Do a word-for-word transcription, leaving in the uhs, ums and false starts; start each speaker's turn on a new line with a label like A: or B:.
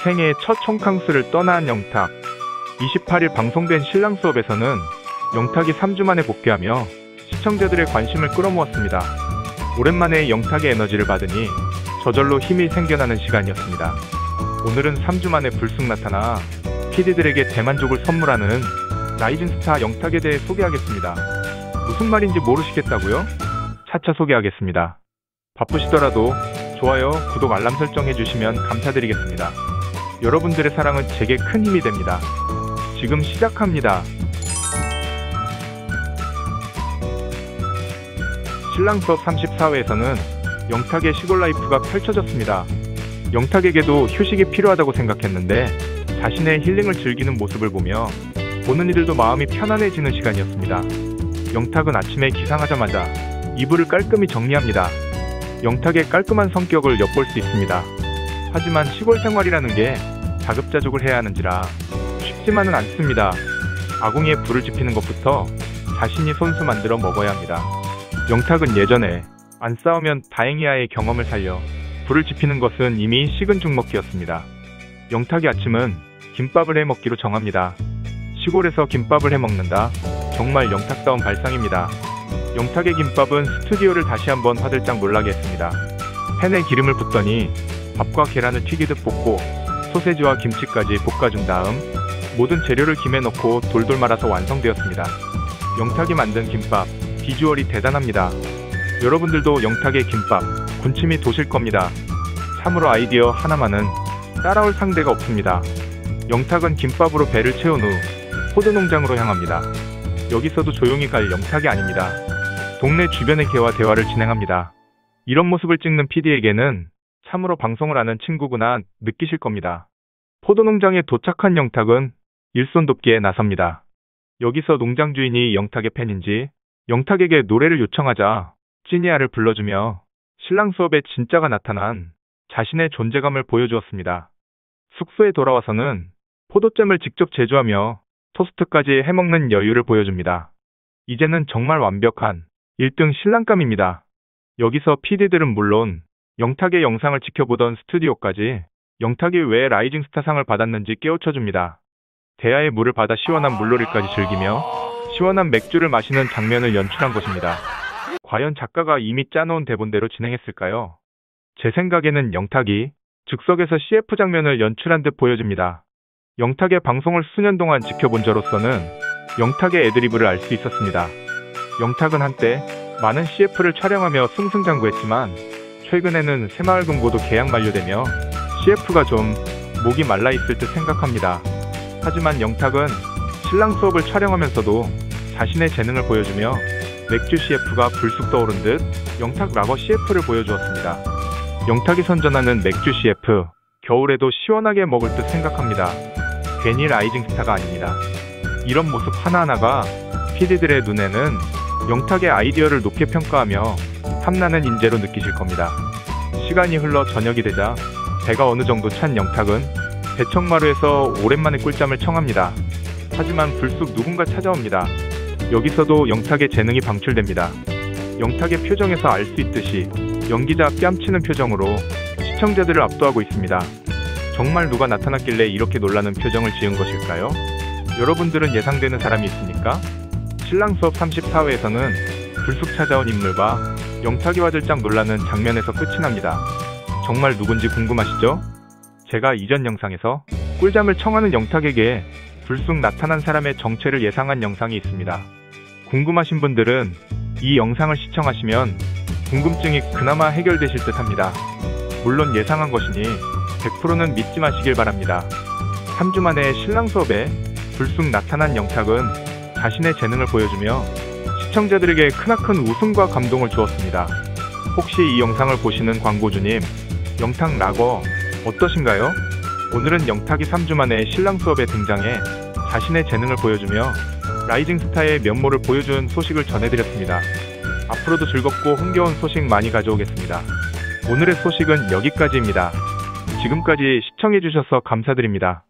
A: 생애 첫 홈캉스를 떠난 영탁. 이십팔 일 방송된 신랑 수업에서는 영탁이 삼 주 만에 복귀하며 시청자들의 관심을 끌어모았습니다. 오랜만에 영탁의 에너지를 받으니 저절로 힘이 생겨나는 시간이었습니다. 오늘은 삼 주 만에 불쑥 나타나 피디들에게 대만족을 선물하는 라이징 스타 영탁에 대해 소개하겠습니다. 무슨 말인지 모르시겠다고요? 차차 소개하겠습니다. 바쁘시더라도 좋아요, 구독, 알람 설정 해주시면 감사드리겠습니다. 여러분들의 사랑은 제게 큰 힘이 됩니다. 지금 시작합니다. 신랑 수업 삼십사 회에서는 영탁의 시골 라이프가 펼쳐졌습니다. 영탁에게도 휴식이 필요하다고 생각했는데 자신의 힐링을 즐기는 모습을 보며 보는 이들도 마음이 편안해지는 시간이었습니다. 영탁은 아침에 기상하자마자 이불을 깔끔히 정리합니다. 영탁의 깔끔한 성격을 엿볼 수 있습니다. 하지만 시골 생활이라는 게 자급자족을 해야 하는지라 쉽지만은 않습니다. 아궁이에 불을 지피는 것부터 자신이 손수 만들어 먹어야 합니다. 영탁은 예전에 안 싸우면 다행이야의 경험을 살려 불을 지피는 것은 이미 식은 죽 먹기였습니다. 영탁의 아침은 김밥을 해 먹기로 정합니다. 시골에서 김밥을 해 먹는다. 정말 영탁다운 발상입니다. 영탁의 김밥은 스튜디오를 다시 한번 화들짝 놀라게 했습니다. 팬에 기름을 붓더니 밥과 계란을 튀기듯 볶고 소세지와 김치까지 볶아준 다음 모든 재료를 김에 넣고 돌돌 말아서 완성되었습니다. 영탁이 만든 김밥, 비주얼이 대단합니다. 여러분들도 영탁의 김밥, 군침이 도실 겁니다. 참으로 아이디어 하나만은 따라올 상대가 없습니다. 영탁은 김밥으로 배를 채운 후 포도 농장으로 향합니다. 여기서도 조용히 갈 영탁이 아닙니다. 동네 주변의 개와 대화를 진행합니다. 이런 모습을 찍는 피디에게는 참으로 방송을 하는 친구구나 느끼실 겁니다. 포도 농장에 도착한 영탁은 일손 돕기에 나섭니다. 여기서 농장 주인이 영탁의 팬인지 영탁에게 노래를 요청하자 찐이야를 불러주며 신랑 수업에 진짜가 나타난 자신의 존재감을 보여주었습니다. 숙소에 돌아와서는 포도잼을 직접 제조하며 토스트까지 해먹는 여유를 보여줍니다. 이제는 정말 완벽한 일 등 신랑감입니다. 여기서 피디들은 물론 영탁의 영상을 지켜보던 스튜디오까지 영탁이 왜 라이징 스타상을 받았는지 깨우쳐줍니다. 대야의 물을 받아 시원한 물놀이까지 즐기며 시원한 맥주를 마시는 장면을 연출한 것입니다. 과연 작가가 이미 짜놓은 대본대로 진행했을까요? 제 생각에는 영탁이 즉석에서 씨에프 장면을 연출한 듯 보여집니다. 영탁의 방송을 수년 동안 지켜본 저로서는 영탁의 애드리브를 알 수 있었습니다. 영탁은 한때 많은 씨에프를 촬영하며 승승장구했지만 최근에는 새마을금고도 계약 만료되며 씨에프가 좀 목이 말라있을 듯 생각합니다. 하지만 영탁은 신랑 수업을 촬영하면서도 자신의 재능을 보여주며 맥주 씨에프가 불쑥 떠오른 듯 영탁 라거 씨에프를 보여주었습니다. 영탁이 선전하는 맥주 씨에프, 겨울에도 시원하게 먹을 듯 생각합니다. 괜히 라이징 스타가 아닙니다. 이런 모습 하나하나가 피디들의 눈에는 영탁의 아이디어를 높게 평가하며 탐나는 인재로 느끼실 겁니다. 시간이 흘러 저녁이 되자 배가 어느 정도 찬 영탁은 대청마루에서 오랜만에 꿀잠을 청합니다. 하지만 불쑥 누군가 찾아옵니다. 여기서도 영탁의 재능이 방출됩니다. 영탁의 표정에서 알 수 있듯이 연기자 뺨치는 표정으로 시청자들을 압도하고 있습니다. 정말 누가 나타났길래 이렇게 놀라는 표정을 지은 것일까요? 여러분들은 예상되는 사람이 있습니까? 신랑 수업 삼십사 회에서는 불쑥 찾아온 인물과 영탁이 화들짝 놀라는 장면에서 끝이 납니다. 정말 누군지 궁금하시죠? 제가 이전 영상에서 꿀잠을 청하는 영탁에게 불쑥 나타난 사람의 정체를 예상한 영상이 있습니다. 궁금하신 분들은 이 영상을 시청하시면 궁금증이 그나마 해결되실 듯 합니다. 물론 예상한 것이니 백 퍼센트는 믿지 마시길 바랍니다. 삼 주 만에 신랑 수업에 불쑥 나타난 영탁은 자신의 재능을 보여주며 시청자들에게 크나큰 웃음과 감동을 주었습니다. 혹시 이 영상을 보시는 광고주님, 영탁 라거 어떠신가요? 오늘은 영탁이 삼 주 만에 신랑 수업에 등장해 자신의 재능을 보여주며 라이징 스타의 면모를 보여준 소식을 전해드렸습니다. 앞으로도 즐겁고 흥겨운 소식 많이 가져오겠습니다. 오늘의 소식은 여기까지입니다. 지금까지 시청해주셔서 감사드립니다.